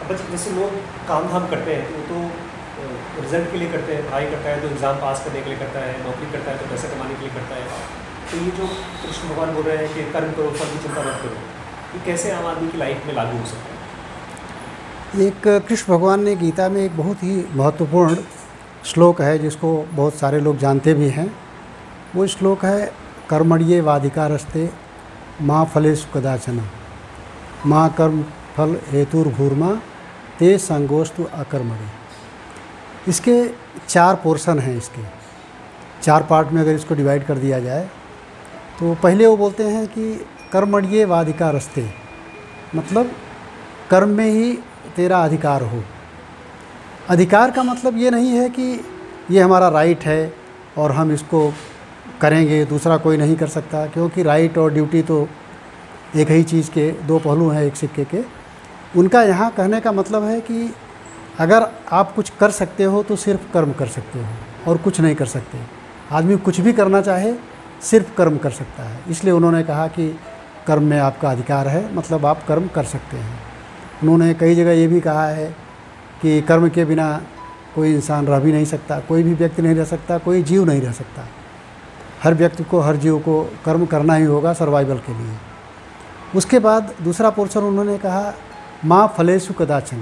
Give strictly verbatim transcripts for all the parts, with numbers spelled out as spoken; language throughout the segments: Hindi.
बस जैसे लोग काम धाम करते हैं तो तो रिजल्ट के लिए करते हैं, पढ़ाई करता है तो एग्ज़ाम पास करने के लिए करता है, नौकरी करता है तो पैसा कमाने के लिए करता है। तो ये जो कृष्ण भगवान बोल रहे हैं कि कर्म करो फल की चिंता मत करो, ये कैसे आम आदमी की लाइफ में लागू हो सकता है? एक कृष्ण भगवान ने गीता में एक बहुत ही महत्वपूर्ण श्लोक है जिसको बहुत सारे लोग जानते भी हैं। वो श्लोक है कर्मण्ये वाधिकारस्ते माँ फलेषु कदाचन माँ कर्म फल हेतुर्भूर्मा ते संगोस्तु अकर्मणि। इसके चार पोर्शन हैं, इसके चार पार्ट में अगर इसको डिवाइड कर दिया जाए तो पहले वो बोलते हैं कि कर्मण्ये वाधिकारस्ते, मतलब कर्म में ही तेरा अधिकार हो। अधिकार का मतलब ये नहीं है कि ये हमारा राइट है और हम इसको करेंगे, दूसरा कोई नहीं कर सकता, क्योंकि राइट और ड्यूटी तो एक ही चीज़ के दो पहलू हैं एक सिक्के के। उनका यहाँ कहने का मतलब है कि अगर आप कुछ कर सकते हो तो सिर्फ कर्म कर सकते हो और कुछ नहीं कर सकते। आदमी कुछ भी करना चाहे सिर्फ कर्म कर सकता है, इसलिए उन्होंने कहा कि कर्म में आपका अधिकार है, मतलब आप कर्म कर सकते हैं। उन्होंने कई जगह ये भी कहा है कि कर्म के बिना कोई इंसान रह भी नहीं सकता, कोई भी व्यक्ति नहीं रह सकता, कोई जीव नहीं रह सकता। हर व्यक्ति को, हर जीव को कर्म करना ही होगा सर्वाइवल के लिए। उसके बाद दूसरा पोर्शन उन्होंने कहा माँ फलेषु कदाचन,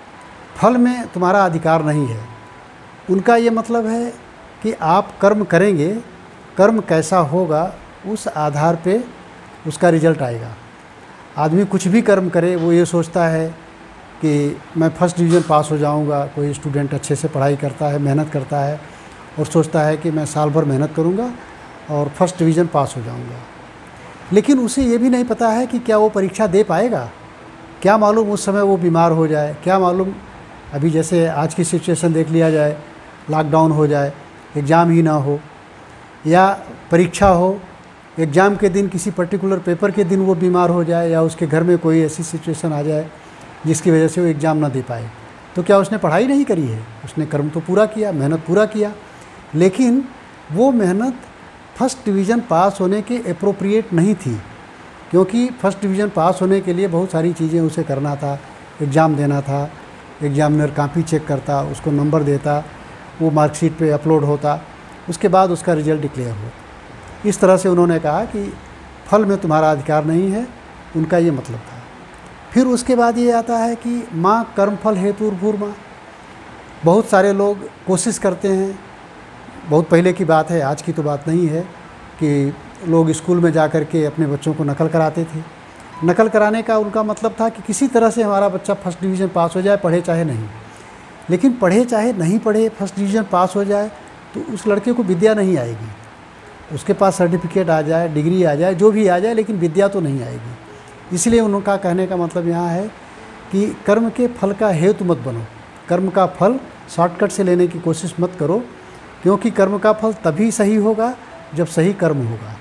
फल में तुम्हारा अधिकार नहीं है। उनका ये मतलब है कि आप कर्म करेंगे, कर्म कैसा होगा उस आधार पे उसका रिजल्ट आएगा। आदमी कुछ भी कर्म करे, वो ये सोचता है कि मैं फर्स्ट डिवीज़न पास हो जाऊंगा। कोई स्टूडेंट अच्छे से पढ़ाई करता है, मेहनत करता है और सोचता है कि मैं साल भर मेहनत करूंगा और फर्स्ट डिवीज़न पास हो जाऊंगा, लेकिन उसे ये भी नहीं पता है कि क्या वो परीक्षा दे पाएगा। क्या मालूम उस समय वो बीमार हो जाए, क्या मालूम अभी जैसे आज की सिचुएशन देख लिया जाए, लॉकडाउन हो जाए, एग्ज़ाम ही ना हो, या परीक्षा हो, एग्ज़ाम के दिन किसी पर्टिकुलर पेपर के दिन वो बीमार हो जाए, या उसके घर में कोई ऐसी सिचुएशन आ जाए जिसकी वजह से वो एग्ज़ाम ना दे पाए। तो क्या उसने पढ़ाई नहीं करी है? उसने कर्म तो पूरा किया, मेहनत पूरा किया, लेकिन वो मेहनत फर्स्ट डिवीज़न पास होने के अप्रोप्रिएट नहीं थी, क्योंकि फर्स्ट डिवीज़न पास होने के लिए बहुत सारी चीज़ें उसे करना था। एग्ज़ाम देना था, एग्ज़ामिनर कॉपी चेक करता, उसको नंबर देता, वो मार्कशीट पे अपलोड होता, उसके बाद उसका रिजल्ट डिक्लेयर हो। इस तरह से उन्होंने कहा कि फल में तुम्हारा अधिकार नहीं है, उनका ये मतलब था। फिर उसके बाद ये आता है कि माँ कर्म फल हेतुर्भूर्मा। बहुत सारे लोग कोशिश करते हैं, बहुत पहले की बात है, आज की तो बात नहीं है, कि लोग स्कूल में जा कर के अपने बच्चों को नकल कराते थे। नकल कराने का उनका मतलब था कि किसी तरह से हमारा बच्चा फर्स्ट डिवीज़न पास हो जाए, पढ़े चाहे नहीं। लेकिन पढ़े चाहे नहीं पढ़े, फर्स्ट डिवीज़न पास हो जाए तो उस लड़के को विद्या नहीं आएगी। उसके पास सर्टिफिकेट आ जाए, डिग्री आ जाए, जो भी आ जाए, लेकिन विद्या तो नहीं आएगी। इसलिए उनका कहने का मतलब यहाँ है कि कर्म के फल का हेतु मत बनो, कर्म का फल शॉर्टकट से लेने की कोशिश मत करो, क्योंकि कर्म का फल तभी सही होगा जब सही कर्म होगा।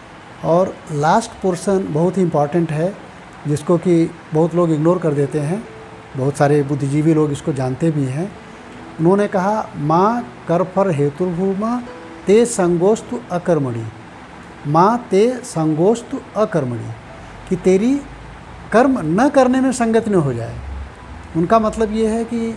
और लास्ट पोर्शन बहुत ही इम्पॉर्टेंट है, जिसको कि बहुत लोग इग्नोर कर देते हैं, बहुत सारे बुद्धिजीवी लोग इसको जानते भी हैं। उन्होंने कहा माँ कर्मफल हेतुर्भूमा ते संगोस्तु अकर्मणि, माँ ते संगोस्तु अकर्मणि, कि तेरी कर्म न करने में संगत न हो जाए। उनका मतलब ये है कि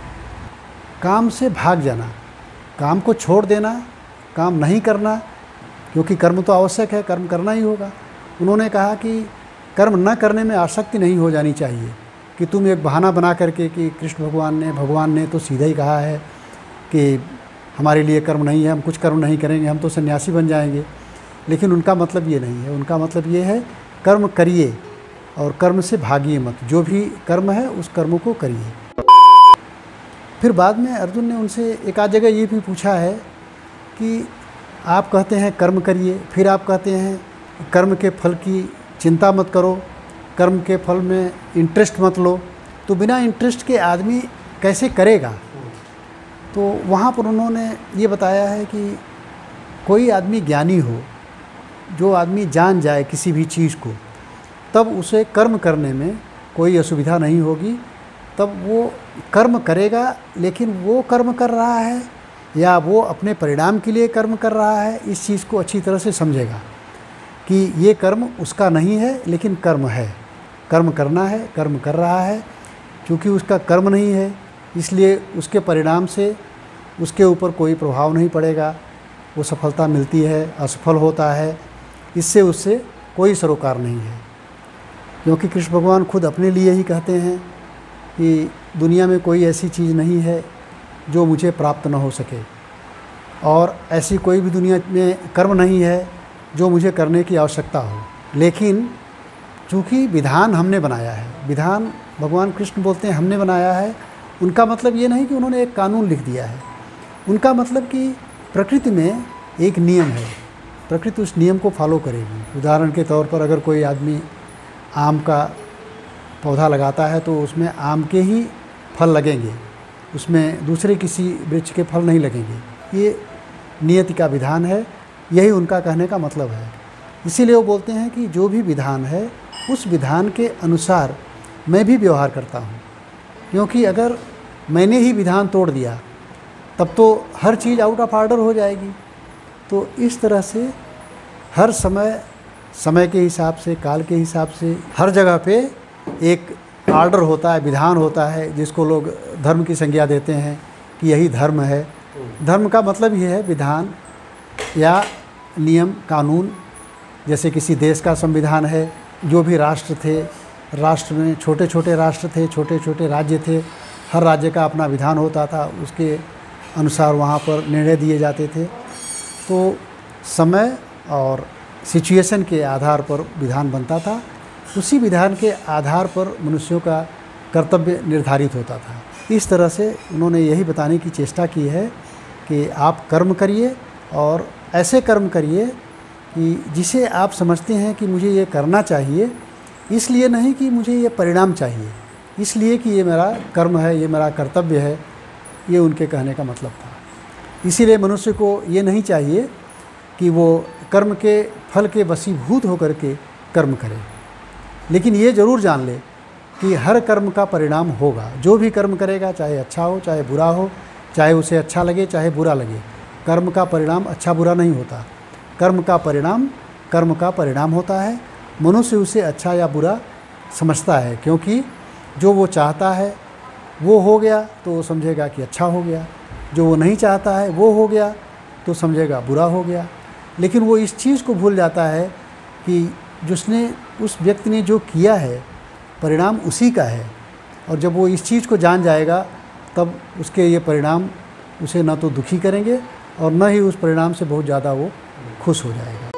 काम से भाग जाना, काम को छोड़ देना, काम नहीं करना, क्योंकि कर्म तो आवश्यक है, कर्म करना ही होगा। उन्होंने कहा कि कर्म न करने में आसक्ति नहीं हो जानी चाहिए, कि तुम एक बहाना बना करके कि कृष्ण भगवान ने भगवान ने तो सीधा ही कहा है कि हमारे लिए कर्म नहीं है, हम कुछ कर्म नहीं करेंगे, हम तो सन्यासी बन जाएंगे। लेकिन उनका मतलब ये नहीं है। उनका मतलब ये है कर्म करिए और कर्म से भागिए मत, जो भी कर्म है उस कर्म को करिए। फिर बाद में अर्जुन ने उनसे एक आध जगह ये भी पूछा है कि आप कहते हैं कर्म करिए, फिर आप कहते हैं कर्म के फल की चिंता मत करो, कर्म के फल में इंटरेस्ट मत लो, तो बिना इंटरेस्ट के आदमी कैसे करेगा? तो वहाँ पर उन्होंने ये बताया है कि कोई आदमी ज्ञानी हो, जो आदमी जान जाए किसी भी चीज़ को, तब उसे कर्म करने में कोई असुविधा नहीं होगी, तब वो कर्म करेगा। लेकिन वो कर्म कर रहा है या वो अपने परिणाम के लिए कर्म कर रहा है, इस चीज़ को अच्छी तरह से समझेगा कि ये कर्म उसका नहीं है, लेकिन कर्म है, कर्म करना है, कर्म कर रहा है। क्योंकि उसका कर्म नहीं है, इसलिए उसके परिणाम से उसके ऊपर कोई प्रभाव नहीं पड़ेगा। वो सफलता मिलती है, असफल होता है, इससे उससे कोई सरोकार नहीं है। क्योंकि कृष्ण भगवान खुद अपने लिए ही कहते हैं कि दुनिया में कोई ऐसी चीज़ नहीं है जो मुझे प्राप्त न हो सके, और ऐसी कोई भी दुनिया में कर्म नहीं है जो मुझे करने की आवश्यकता हो। लेकिन चूँकि विधान हमने बनाया है, विधान भगवान कृष्ण बोलते हैं हमने बनाया है, उनका मतलब ये नहीं कि उन्होंने एक कानून लिख दिया है। उनका मतलब कि प्रकृति में एक नियम है, प्रकृति उस नियम को फॉलो करेगी। उदाहरण के तौर पर अगर कोई आदमी आम का पौधा लगाता है तो उसमें आम के ही फल लगेंगे, उसमें दूसरे किसी वृक्ष के फल नहीं लगेंगे। ये नियति का विधान है, यही उनका कहने का मतलब है। इसीलिए वो बोलते हैं कि जो भी विधान है उस विधान के अनुसार मैं भी व्यवहार करता हूँ। क्योंकि अगर मैंने ही विधान तोड़ दिया तब तो हर चीज़ आउट ऑफ ऑर्डर हो जाएगी। तो इस तरह से हर समय समय के हिसाब से, काल के हिसाब से हर जगह पे एक ऑर्डर होता है, विधान होता है, जिसको लोग धर्म की संज्ञा देते हैं कि यही धर्म है। धर्म का मतलब ये है विधान या नियम, कानून। जैसे किसी देश का संविधान है, जो भी राष्ट्र थे, राष्ट्र में छोटे छोटे राष्ट्र थे, छोटे छोटे राज्य थे, हर राज्य का अपना विधान होता था, उसके अनुसार वहाँ पर निर्णय दिए जाते थे। तो समय और सिचुएशन के आधार पर विधान बनता था, उसी विधान के आधार पर मनुष्यों का कर्तव्य निर्धारित होता था। इस तरह से उन्होंने यही बताने की चेष्टा की है कि आप कर्म करिए, और ऐसे कर्म करिए कि जिसे आप समझते हैं कि मुझे ये करना चाहिए, इसलिए नहीं कि मुझे ये परिणाम चाहिए, इसलिए कि ये मेरा कर्म है, ये मेरा कर्तव्य है। ये उनके कहने का मतलब था। इसीलिए मनुष्य को ये नहीं चाहिए कि वो कर्म के फल के वशीभूत होकर के कर्म करे, लेकिन ये ज़रूर जान ले कि हर कर्म का परिणाम होगा। जो भी कर्म करेगा, चाहे अच्छा हो चाहे बुरा हो, चाहे उसे अच्छा लगे चाहे बुरा लगे, कर्म का परिणाम अच्छा बुरा नहीं होता। कर्म का परिणाम कर्म का परिणाम होता है। मनुष्य उसे अच्छा या बुरा समझता है, क्योंकि जो वो चाहता है वो हो गया तो वो समझेगा कि अच्छा हो गया, जो वो नहीं चाहता है वो हो गया तो समझेगा बुरा हो गया। लेकिन वो इस चीज़ को भूल जाता है कि जिसने उस व्यक्ति ने जो किया है परिणाम उसी का है, और जब वो इस चीज़ को जान जाएगा तब उसके ये परिणाम उसे न तो दुखी करेंगे और न ही उस परिणाम से बहुत ज़्यादा वो खुश हो जाएगा।